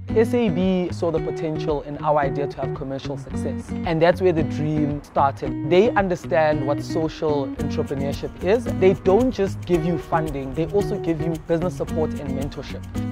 SAB saw the potential in our idea to have commercial success, and that's where the dream started. They understand what social entrepreneurship is. They don't just give you funding, they also give you business support and mentorship.